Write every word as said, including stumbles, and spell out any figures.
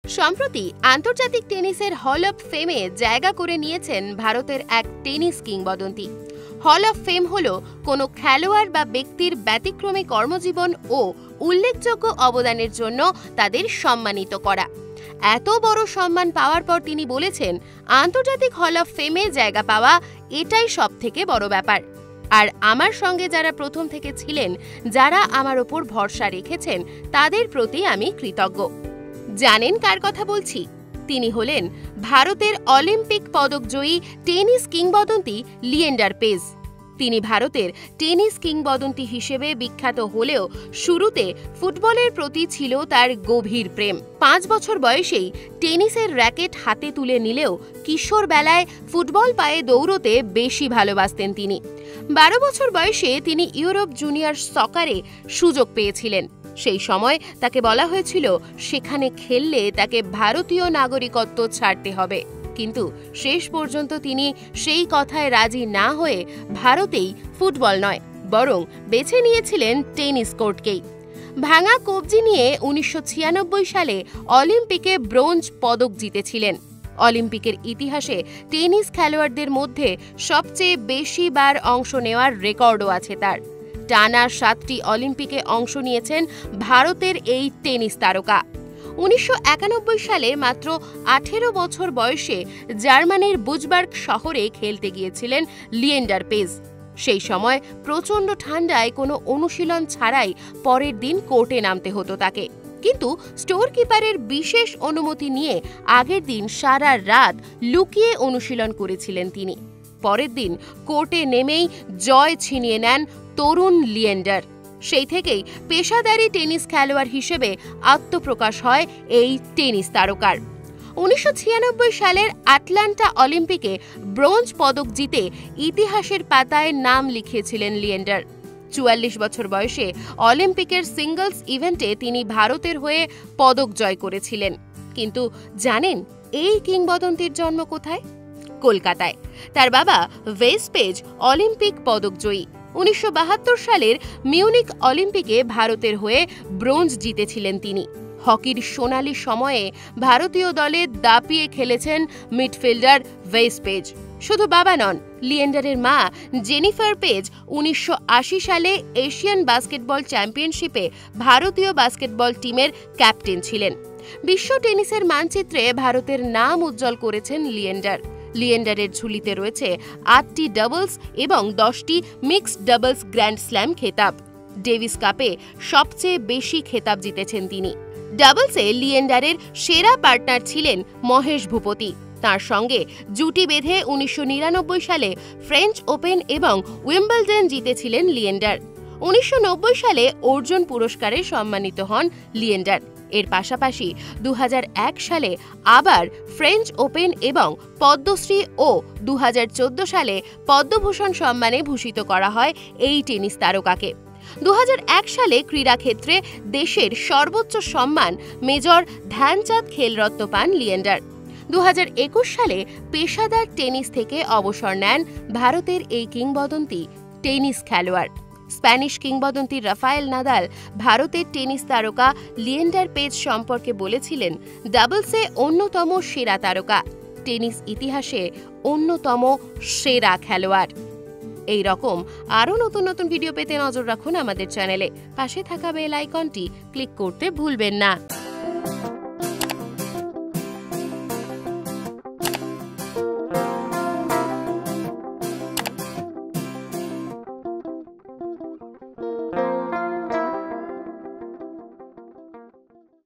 সম্প্রতি আন্তর্জাতিক টেনিসের hall of ফেমে জায়গা করে নিয়েছেন ভারতের এক টেনিস কিংবদন্তি। হল অফ ফেম হল কোনো খেলোয়াড় বা ব্যক্তির ব্যতিক্রমী কর্মজীবন ও উল্লেখযোগ্য অবদানের জন্য তাদের সম্মানিত করা। এত বড় সম্মান পাওয়ার পর তিনি বলেছেন, আন্তর্জাতিক হল অফ ফেমে জায়গা পাওয়া এটাই সবথেকে বড় ব্যাপার। আর আমার সঙ্গে যারা প্রথম থেকে ছিলেন, যারা আমার ওপর ভরসা রেখেছেন, তাদের প্রতি আমি কৃতজ্ঞ। জানেন কার কথা বলছি? তিনি হলেন ভারতের অলিম্পিক পদকজয়ী টেনিস কিংবদন্তি লিয়েন্ডার পেজ। তিনি ভারতের টেনিস কিংবদন্তি হিসেবে বিখ্যাত হলেও শুরুতে ফুটবলের প্রতি ছিল তার গভীর প্রেম। পাঁচ বছর বয়সেই টেনিসের র্যাকেট হাতে তুলে নিলেও কিশোর বেলায় ফুটবল পায়ে দৌড়তে বেশি ভালোবাসতেন তিনি। বারো বছর বয়সে তিনি ইউরোপ জুনিয়র সকারে সুযোগ পেয়েছিলেন। সেই সময় তাকে বলা হয়েছিল সেখানে খেললে তাকে ভারতীয় নাগরিকত্ব ছাড়তে হবে, কিন্তু শেষ পর্যন্ত তিনি সেই কথায় রাজি না হয়ে ভারতেই ফুটবল নয় বরং বেছে নিয়েছিলেন টেনিস কোর্টকেই। ভাঙা কবজি নিয়ে উনিশশো ছিয়ানব্বই সালে অলিম্পিকে ব্রোঞ্জ পদক জিতেছিলেন। অলিম্পিকের ইতিহাসে টেনিস খেলোয়াড়দের মধ্যে সবচেয়ে বেশি বার অংশ নেওয়ার রেকর্ডও আছে তার। টানা সাতটি অলিম্পিকে অংশ নিয়েছেন ভারতের এই টেনিস তারকা। উনিশশো একানব্বই সালে মাত্র আঠেরো বছর বয়সে জার্মানির বুজবার্গ শহরে খেলতে গিয়েছিলেন লিয়েন্ডার পেজ। সেই সময় প্রচণ্ড ঠান্ডায় কোনো অনুশীলন ছাড়াই পরের দিন কোর্টে নামতে হতো তাকে, কিন্তু স্টোর কিপারের বিশেষ অনুমতি নিয়ে আগের দিন সারা রাত লুকিয়ে অনুশীলন করেছিলেন তিনি। পরের দিন কোর্টে নেমেই জয় ছিনিয়ে নেন তরুণ লিয়েন্ডার। সেই থেকেই পেশাদারী টেনিস খেলোয়াড় হিসেবে আত্মপ্রকাশ হয় এই টেনিস তারকার। উনিশশো ছিয়ানব্বই সালের আটলান্টা অলিম্পিকে ব্রোঞ্জ পদক জিতে ইতিহাসের পাতায় নাম লিখিয়েছিলেন লিয়েন্ডার। চুয়াল্লিশ বছর বয়সে অলিম্পিকের সিঙ্গলস ইভেন্টে তিনি ভারতের হয়ে পদক জয় করেছিলেন। কিন্তু জানেন এই কিংবদন্তির জন্ম কোথায়? কলকাতায়। তার বাবা ভেস পেজ অলিম্পিক পদকজয়ী। উনিশশো বাহাত্তর সালের মিউনিক অলিম্পিকে ভারতের হয়ে ব্রোঞ্জ জিতেছিলেন তিনি। হকির সোনালি সময়ে ভারতীয় দলে দাপিয়ে খেলেছেন মিডফিল্ডার ভেস পেজ। শুধু বাবা নন, লিয়েন্ডারের মা জেনিফার পেজ উনিশশো আশি সালে এশিয়ান বাস্কেটবল চ্যাম্পিয়নশিপে ভারতীয় বাস্কেটবল টিমের ক্যাপ্টেন ছিলেন। বিশ্ব টেনিসের মানচিত্রে ভারতের নাম উজ্জ্বল করেছেন লিয়েন্ডার। লিয়েন্ডারের ঝুলিতে রয়েছে আটটি ডাবলস এবং দশটি মিক্সড ডাবলস গ্র্যান্ড স্ল্যাম খেতাব। ডেভিস কাপে সবচেয়ে বেশি খেতাব জিতেছেন তিনি। ডাবলসে লিয়েন্ডারের সেরা পার্টনার ছিলেন মহেশ ভূপতি। তার সঙ্গে জুটি বেঁধে উনিশশো নিরানব্বই সালে ফ্রেঞ্চ ওপেন এবং উইম্বলডন জিতেছিলেন লিয়েন্ডার। উনিশশো নব্বই সালে অর্জুন পুরস্কারে সম্মানিত হন লিয়েন্ডার। এর পাশাপাশি দু হাজার এক সালে আবার ফ্রেঞ্চ ওপেন এবং পদ্মশ্রী ও দু হাজার চোদ্দ সালে পদ্মভূষণ সম্মানে ভূষিত করা হয় এই টেনিস তারকাকে। দু হাজার এক সালে ক্রীড়াক্ষেত্রে দেশের সর্বোচ্চ সম্মান মেজর ধ্যানচাঁদ খেলরত্ন পান লিয়েন্ডার। দু হাজার একুশ সালে পেশাদার টেনিস থেকে অবসর নেন ভারতের এই কিংবদন্তি টেনিস খেলোয়াড়। স্প্যানিশ কিংবদন্তি রাফায়েল নাদাল ভারতের টেনিস তারকা লিয়েন্ডার পেজ সম্পর্কে বলেছিলেন, ডাবলসে অন্যতম সেরা তারকা, টেনিস ইতিহাসে অন্যতম সেরা খেলোয়াড়। এই রকম আরও নতুন নতুন ভিডিও পেতে নজর রাখুন আমাদের চ্যানেলে। পাশে থাকা বেল আইকনটি ক্লিক করতে ভুলবেন না।